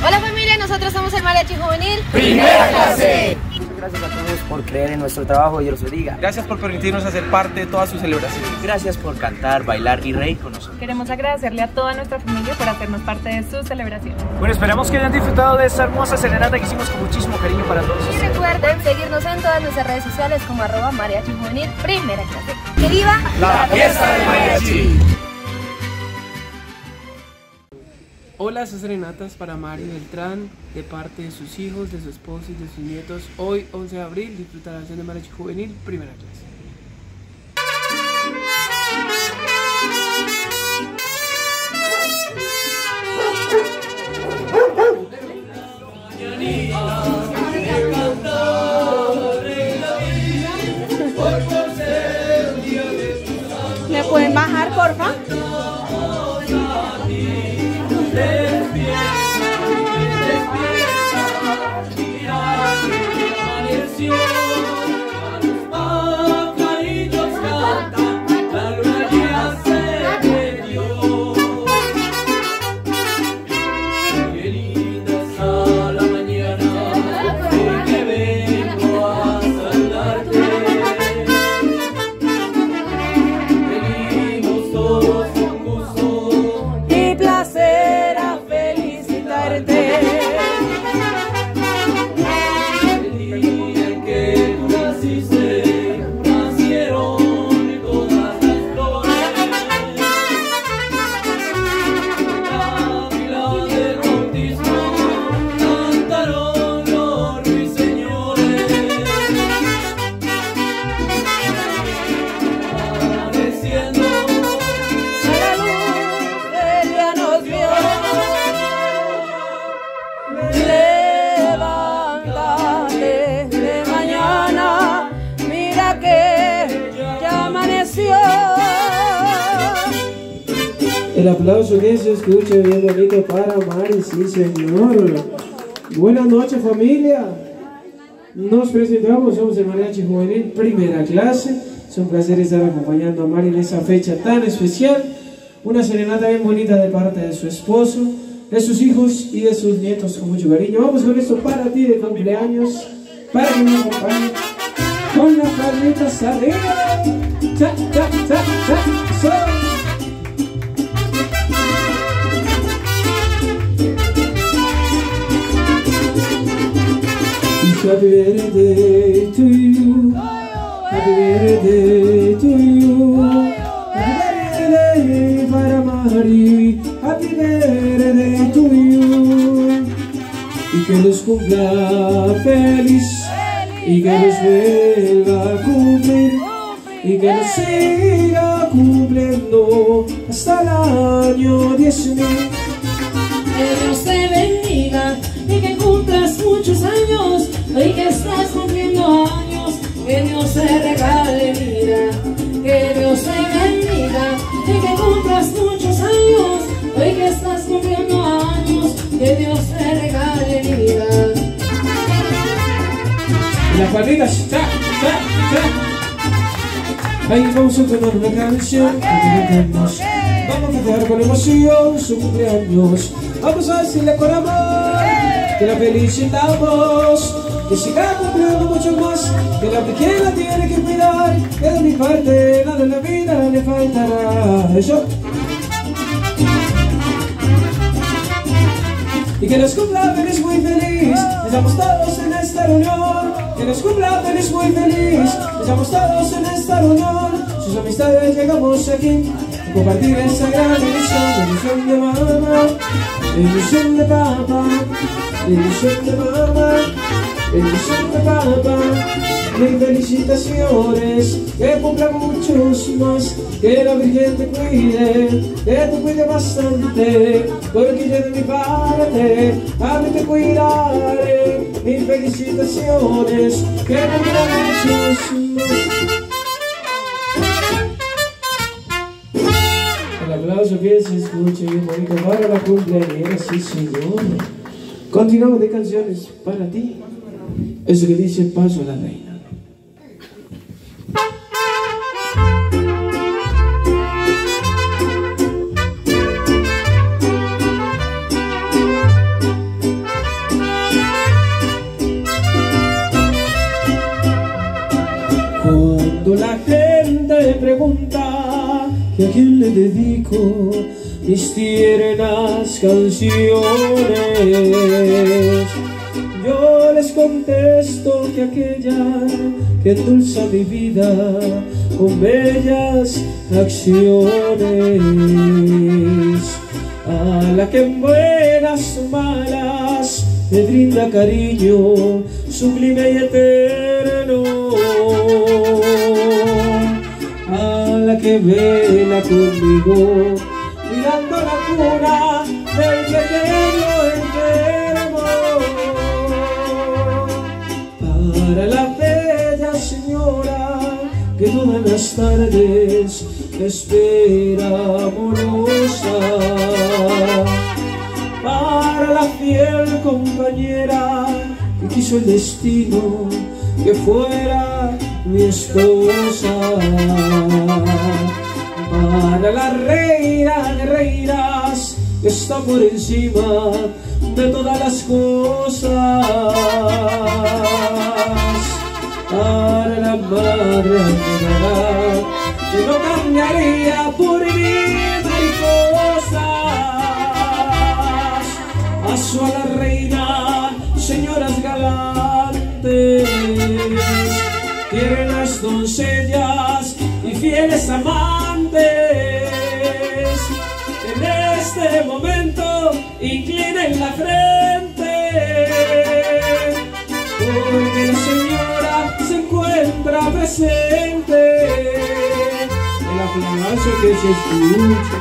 Hola familia, nosotros somos el Mariachi Juvenil Primera Clase. Muchas gracias a todos por creer en nuestro trabajo, Dios los bendiga. Gracias por permitirnos hacer parte de todas sus celebraciones. Gracias por cantar, bailar y reír con nosotros. Queremos agradecerle a toda nuestra familia por hacernos parte de sus celebraciones. Bueno, esperamos que hayan disfrutado de esta hermosa serenata que hicimos con muchísimo cariño para todos. y recuerden seguirnos en todas nuestras redes sociales como @Mariachi Juvenil Primera Clase. ¡Que viva La fiesta del mariachi! Hola, estas serenatas para Mari Beltrán, de parte de sus hijos, de su esposo y de sus nietos. Hoy, 11 de abril, disfrutará la de Mariachi Juvenil Primera Clase. ¿Me pueden bajar, porfa? El aplauso que se escucha bien bonito para Mari, sí señor. Buenas noches familia. Nos presentamos, somos el Mariachi Juvenil Primera Clase. Es un placer estar acompañando a Mari en esa fecha tan especial. Una serenata bien bonita de parte de su esposo, de sus hijos y de sus nietos con mucho cariño. Vamos con esto para ti de cumpleaños, para que me acompañen con las palmitas arriba. Cha, cha, cha, cha, so. Happy birthday to you. Happy birthday to you. Happy birthday para Mari. Happy birthday to you. Y que los cumpla feliz. Y que los vuelva a cumplir. Y que los siga cumpliendo hasta el año 10.000. Que Dios te bendiga y que cumplas muchos años. Hoy que estás cumpliendo años, que Dios te regale vida. Que Dios te bendiga y que cumplas muchos años. Hoy que estás cumpliendo años, que Dios te regale vida. Las palmitas, cha, cha, cha. Ahí vamos a tomar una canción que cantamos. Vamos a festejar con emoción su cumpleaños. Vamos a decirle con amor que la felicitamos, que siga cumpliendo mucho más, que la pequeña tiene que cuidar, que de mi parte nada en la vida le faltará. Eso. Y que nos cumpla feliz, muy feliz, estamos todos en esta reunión. Que nos cumpla feliz, muy feliz, estamos todos en esta reunión. Sus amistades llegamos aquí a compartir esta gran ilusión de mamá, ilusión de papá, ilusión de mamá, ilusión de papá. Mil felicitaciones, que cumpla muchos más, que la Virgen te cuide, que te cuide bastante, porque yo de mi parte a mí te cuidaré. Mil felicitaciones, que cumpla muchos más. El aplauso que se escuche bien bonito para la cumpleañera, sí señor. Continuamos de canciones para ti. Eso que dice Paso a la Reina. y a quien le dedico mis tiernas canciones. Yo les contesto que aquella que endulza mi vida con bellas acciones, a la que en buenas o malas me brinda cariño sublime y eterno, a la que vela conmigo cuidando la cuna del pequeño enfermo, para la bella señora que todas las tardes me espera amorosa, para la fiel compañera que quiso el destino que fuera mi esposa, para la reina de reinas que está por encima de todas las cosas, para la madre amada que no cambiaría por mil mariposas. Paso a la reina, señoras galantes, tiernas doncellas y fieles amantes, en este momento inclinen la frente, porque la señora se encuentra presente. El aplauso que se escucha.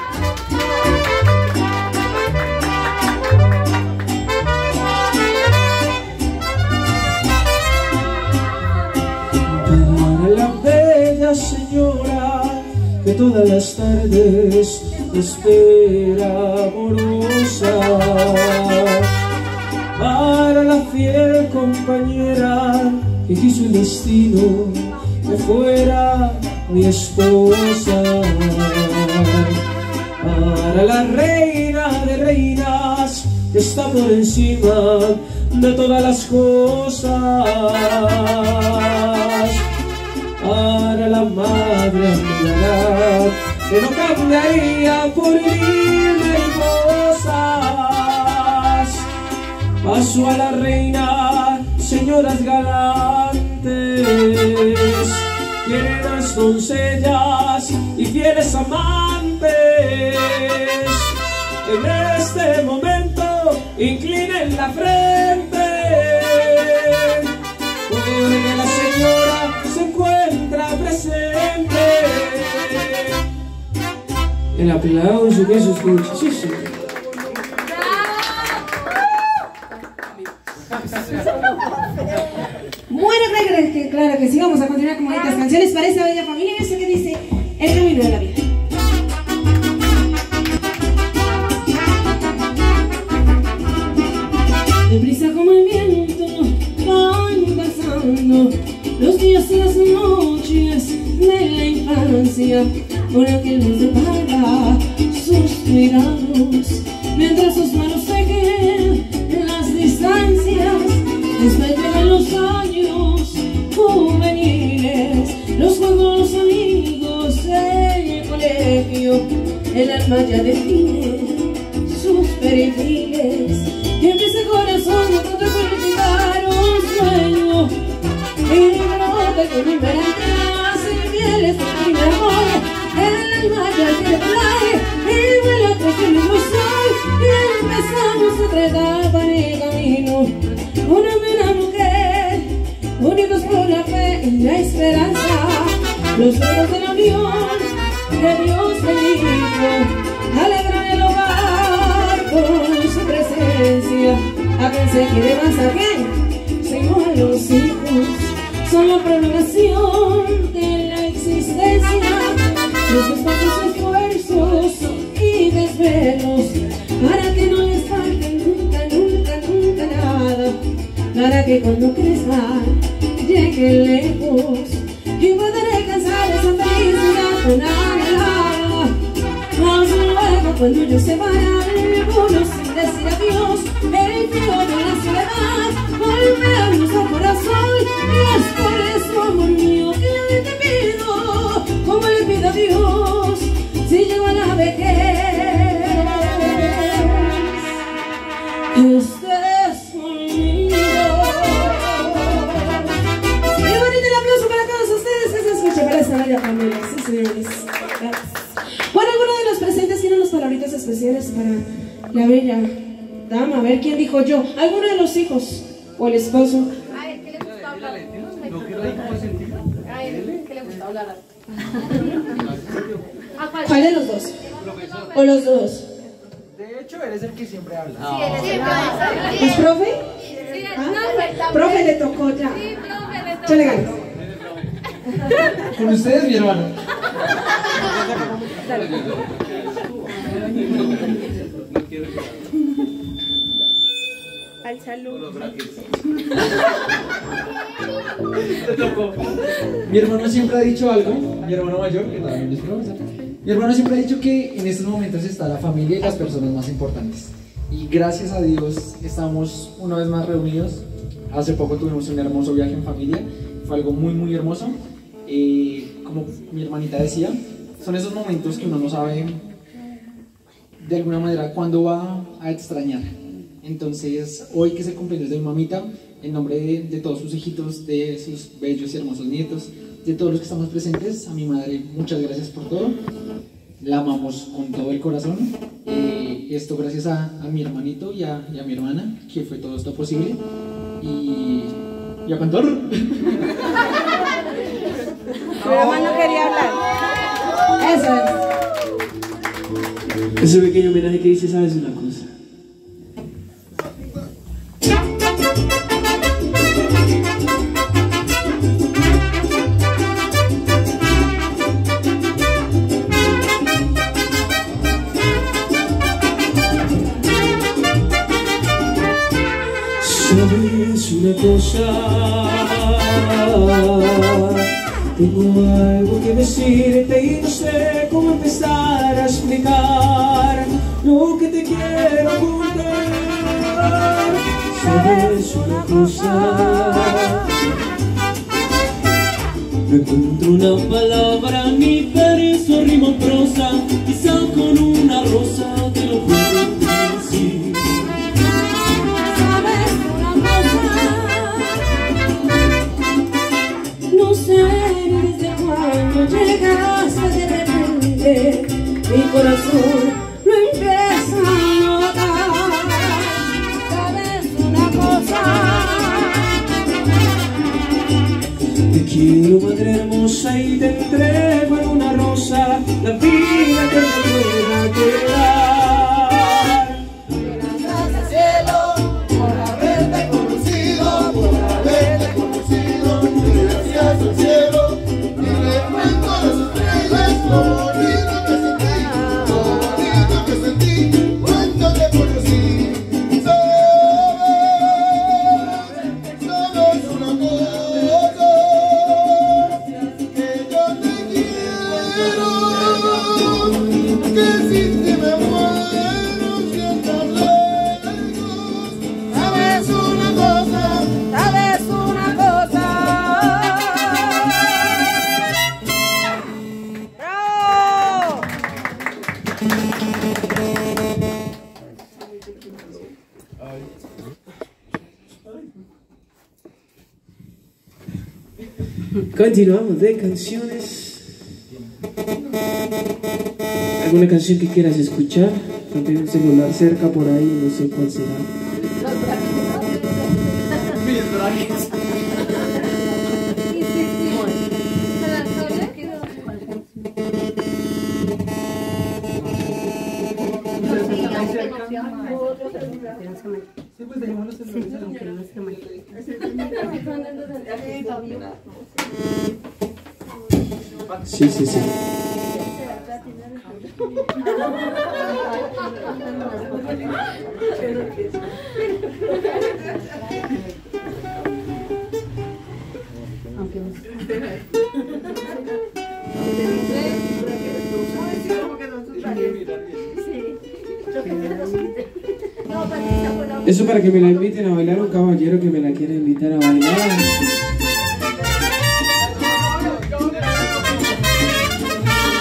Para la bella señora que todas las tardes me espera amorosa, para la fiel compañera que quiso el destino que fuera mi esposa, para la reina de reinas que está por encima de todas las cosas, para la madre amada que no cambiaría por mil mariposas. Paso a la reina, señoras galantes, tiernas doncellas y fieles amantes, en este momento inclinen la frente, porque la señora se encuentra presente. El aplauso que se escucha, sí, sí. Bueno, claro que sí, vamos a continuar con bonitas canciones para esta bella familia. Y eso que dice El camino de la vida. Deprisa como el viento van pasando los días y las noches de la infancia, por aquel nos depara sus cuidados, mientras sus manos tejen en las distancias. Después llegan los años juveniles, los juegos, los amigos, el colegio, el alma ya define sus perfiles, y empieza el corazón a cultivar un sueño, y brota con mi verás y mieles de primer amor, el alma ya quiere volar, y vuela tras el mismo sol, y empezamos otra etapa en el camino. Una buena mujer, unidos por la fe y la esperanza, los fuegos del avión que Dios bendijo alegran el hogar con su presencia. A quien se quiere más, a quien se igual los hijos son la prolongación de la existencia. Nuestros tantos esfuerzos y desvelos para que no les falte nunca, nunca, nunca nada, para que cuando crezcan lleguen lejos y puedan alcanzar esa felicidad tan anhelada. Más luego cuando ellos se van algunos sin decir adiós, el frío de la soledad golpea nuestro corazón, y es por eso, amor mío, que yo te pido, como le pido a Dios, estés conmigo. Qué bonito el aplauso para todos ustedes que se escucha para esta bella familia. Sí, señores. Gracias. Bueno, alguno de los presentes tiene unas palabritas especiales para la bella dama. A ver, ¿quién dijo yo? ¿Alguno de los hijos? ¿O el esposo? A él, ¿qué le gusta hablar? A él, ¿qué le gusta hablar? ¿Cuál de los dos? ¿O los dos? De hecho, eres el que siempre habla. Sí, él siempre habla. ¿Es profe? Sí, ¿Ah? Profe le tocó ya. Sí, profe le tocó. Yo le ganas. Con ustedes, mi hermano. Al salud. Mi hermano siempre ha dicho algo, mi hermano mayor, que también es profesor. Mi hermano siempre ha dicho que en estos momentos está la familia y las personas más importantes. Y gracias a Dios estamos una vez más reunidos. Hace poco tuvimos un hermoso viaje en familia, fue algo muy muy hermoso. Como mi hermanita decía, son esos momentos que uno no sabe de alguna manera cuándo va a extrañar. Entonces, hoy que es el cumpleaños de mi mamita, en nombre de todos sus hijitos, de sus bellos y hermosos nietos, de todos los que estamos presentes, a mi madre, muchas gracias por todo. La amamos con todo el corazón. Esto gracias a mi hermanito y a mi hermana, que fue todo esto posible. Y a cantar. Tu hermano quería hablar. Eso es. Ese pequeño homenaje que dice, ¿sabes una cosa? ¿Sabes una cosa? Tengo algo que decirte y no sé cómo empezar a explicar lo que te quiero contar. ¿Sabes una cosa? No encuentro una palabra, ni verso, rima o prosa, quizá con una rosa te lo puedo decir. ¿Sabes una cosa? No sé desde cuándo llegaste de repente, mi corazón lo empieza a notar. ¿Sabes una cosa? Te quiero, madre hermosa, y te entrego en una rosa la vida que me pueda quedar. Gracias al cielo por haberte conocido, gracias al cielo, y le cuento a las estrellas lo bonito que sentí cuando te conocí. Sabes una cosa, que yo te quiero, que sin ti me muero si estás lejos. Sabes una cosa, ¿Sabes una cosa? ¡Bravo! Continuamos de canciones. ¿Alguna canción que quieras escuchar? Mantén el celular cerca por ahí, no sé cuál será. Mis bragues. Sí, sí, sí. Eso para que me la inviten a bailar, un caballero que me la quiera invitar a bailar.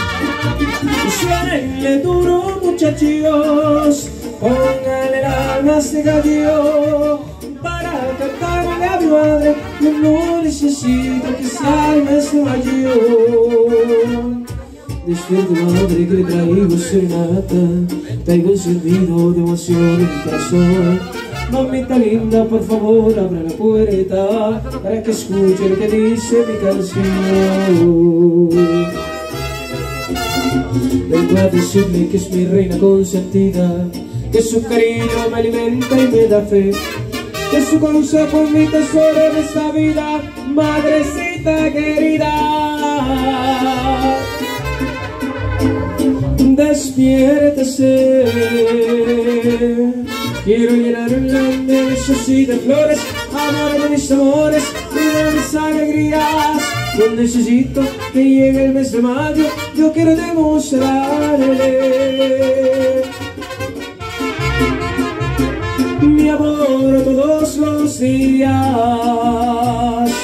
Suénenle duro, muchachos, pónganle el alma más tenga yo para cantarle a mi madre. Yo no necesito que salga ese mayor. Despierta madre que le traigo serenata, traigo encendido de emoción en mi corazón. Mamita linda, por favor, abra la puerta para que escuche lo que dice mi canción. Vengo a decirle que es mi reina consentida, que su cariño me alimenta y me da fe, que su consejo es mi tesoro en esta vida, madrecita querida. Despiértese, quiero llenar un land de besos y de flores, amor de mis amores y de mis alegrías. Yo necesito que llegue el mes de mayo, yo quiero demostrarle mi amor todos los días.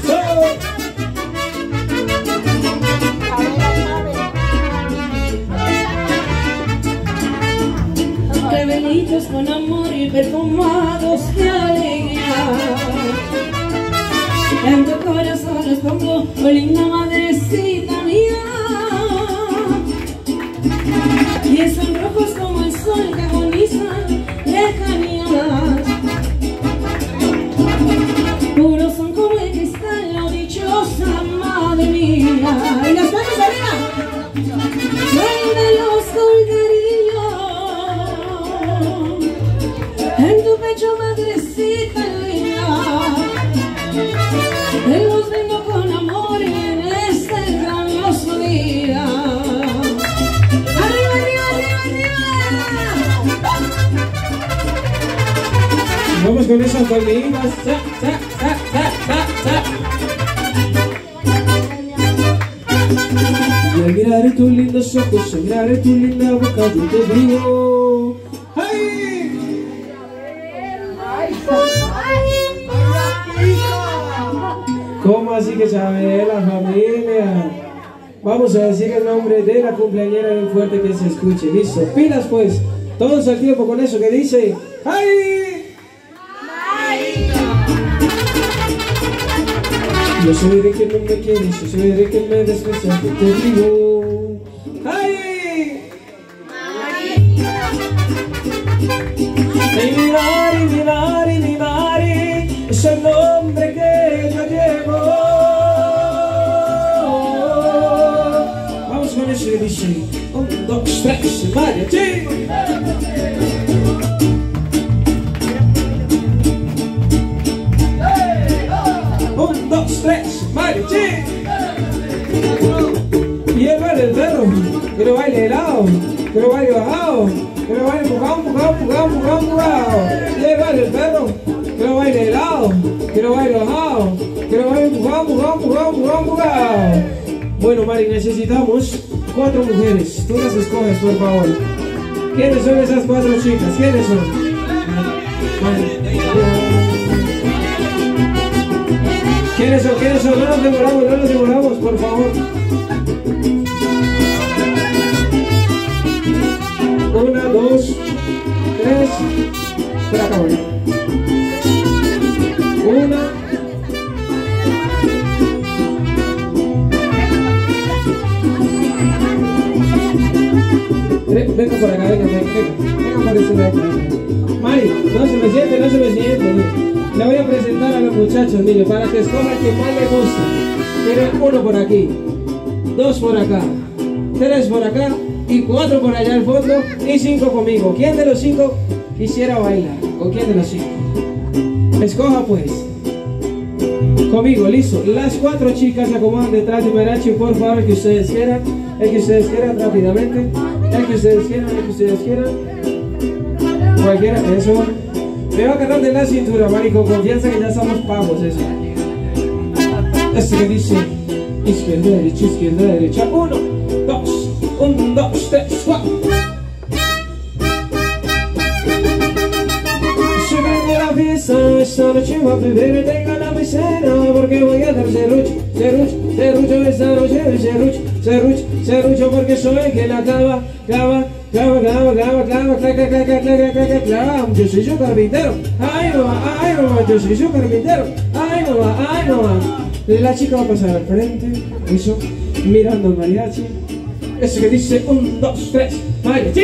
Velitos con amor y perfumados de alegría, en tu corazón los pongo, oh linda madrecita mía. Y son rojos como el sol que agonizan lejanías, puros son como el cristal, oh dichosa madre mía. Y las manos arriba, suéltalos con cariño en tu pecho, madrecita linda. Te los brindo con amor en este grandioso día. ¡Arriba, arriba, arriba, arriba! Vamos con esas palmitas. ¡Sa, sa, sa, sa, sa, sa! Y al mirar tus lindos ojos, al mirar tu linda boca, yo te digo, ¡ay! ¿Cómo así que sabe la familia? Vamos a decir el nombre de la cumpleañera bien fuerte que se escuche. Listo, pilas pues. Todos al tiempo con eso que dice ¡ay! Yo soy de quien no me quieres, yo soy de quien me desprecia, que te digo ¡ay! Mi Mari, mi Mari, mi Mari, es el nombre que yo llevo. Vamos con eso que dice 1, 2, 3, mariachi. 1, 2, 3, mariachi. Y el baile del perro, que lo baile helado, que lo baile bajado, que lo baile empujado, empujado, empujado, empujado, empujado. Y el baile del perro, que lo baile helado, que lo baile bajado, que lo baile empujado, empujado, empujado, empujado, empujado. Bueno, Mari, necesitamos 4 mujeres. Tú las escoges, por favor. ¿Quiénes son esas 4 chicas? ¿Quiénes son? ¿Quiénes son? ¿Quiénes son? No nos demoramos, no nos demoramos, por favor. 1, 2, 3. Por acá, bueno. 1. Venga por acá, venga por este lado. Mari, no se me siente, no se me siente. Le voy a presentar a los muchachos, mire, para que escoja el que más le gusta. Miren, 1 por aquí, 2 por acá, 3 por acá y 4 por allá al fondo y 5 conmigo. ¿Quién de los 5 quisiera bailar? ¿Con quién de los 5? Escoja pues. Conmigo, listo. Las 4 chicas se acomodan detrás de Marachi, por favor, el que ustedes quieran. El que ustedes quieran rápidamente. El que ustedes quieran, el que ustedes quieran. Cualquiera, eso. Me va a agarrar de la cintura, Mari, con confianza que ya estamos pagos, eso. Este que dice izquierda, derecha. 1, 2, 1, 2, 3, 4. Esta noche va a beber, tengan la mesera, porque voy a dar serrucho esta noche, serrucho, porque soy el que la clava, clava, clava, clava, clava, clava, clava, clava, clava, clava, yo soy su carpintero, ay no, yo soy su carpintero, ay no. La chica va a pasar al frente, eso, mirando al mariachi, eso que dice 1, 2, 3, mariachi.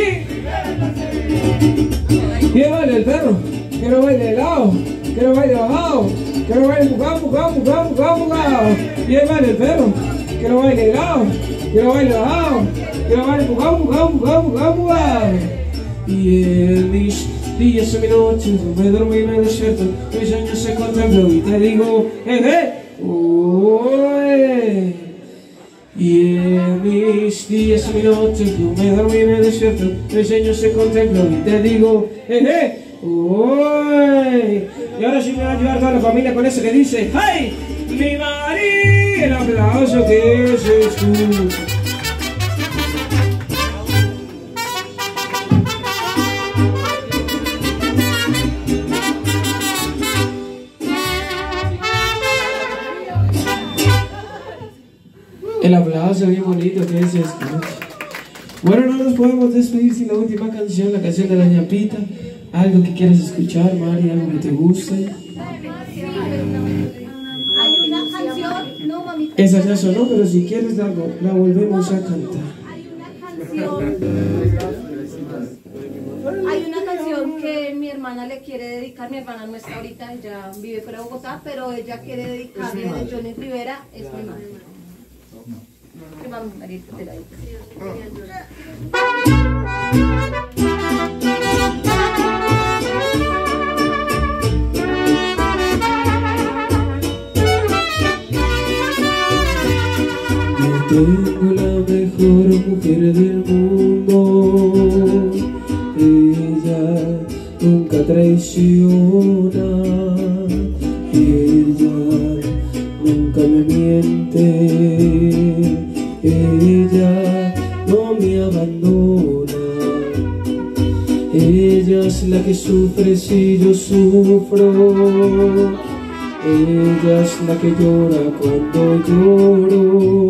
Que baile el perro, que no baile de lado, que no baile bajado, que no baile empujado. Y baile el perro, que no baile de lado, que no baile bajado, que no baile empujado. Y en mis días y mis noches, me duermo y me despierto, mis sueños se contemplo y te digo, uy. Y en mis días y mis noches, yo me duermo y me despierto, mis sueños se contemplo y te digo, uy. Y ahora sí me va a ayudar toda la familia con eso que dice, ¡hey! Mi María, el aplauso que se escucha. El aplauso bien bonito que se escucha. Bueno, no nos podemos despedir sin la última canción, la canción de la ñapita. Algo que quieras escuchar, Mari, algo que te guste. Hay una canción, no mamita. Esa ya sonó, pero si quieres la volvemos a cantar. Hay una canción que mi hermana le quiere dedicar. Mi hermana no está ahorita, ella vive fuera de Bogotá, pero ella quiere dedicarle de Johnny Rivera, es mi madre. ¿Qué más, Marita, te la digo? Tengo la mejor mujer del mundo, ella nunca traiciona, ella nunca me miente, ella no me abandona, ella es la que sufre si yo sufro. Ella es la que llora cuando lloro,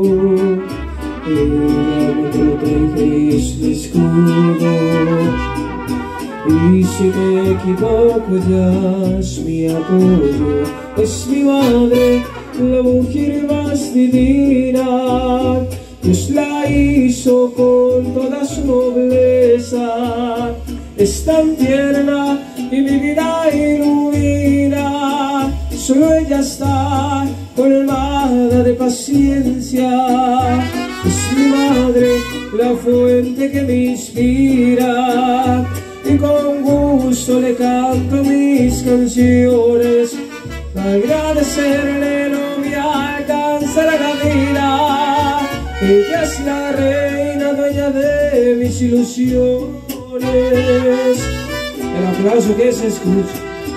ella me protege y es mi escudo, y si me equivoco ella es mi apoyo, es mi madre, la mujer más divina, Dios la hizo con toda su nobleza, es tan tierna y mi vida ilumina. Solo ella está colmada de paciencia, es mi madre, la fuente que me inspira, y con gusto le canto mis canciones, agradecerle no me alcanzará la vida, ella es la reina dueña de mis ilusiones. El aplauso que se escucha.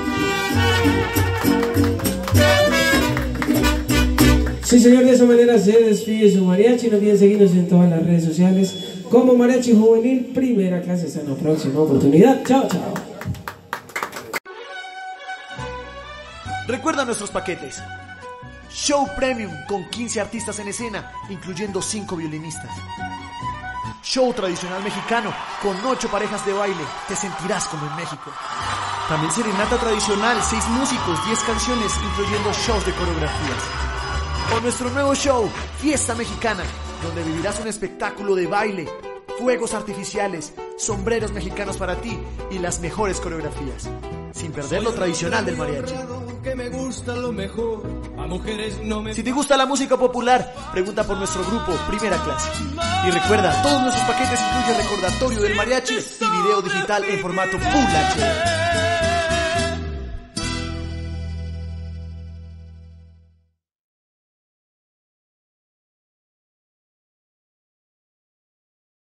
Sí, señor, de esa manera se despide su mariachi. No olviden seguirnos en todas las redes sociales como Mariachi Juvenil Primera Clase. Hasta la próxima oportunidad. Chao, chao. Recuerda nuestros paquetes. Show Premium con 15 artistas en escena, incluyendo 5 violinistas. Show tradicional mexicano con 8 parejas de baile. Te sentirás como en México. También serenata tradicional, 6 músicos, 10 canciones, incluyendo shows de coreografías. O nuestro nuevo show, Fiesta Mexicana, donde vivirás un espectáculo de baile, fuegos artificiales, sombreros mexicanos para ti y las mejores coreografías, sin perder lo tradicional del mariachi. Si te gusta la música popular, pregunta por nuestro grupo Primera Clase. Y recuerda, todos nuestros paquetes incluyen recordatorio del mariachi y video digital en formato Full HD.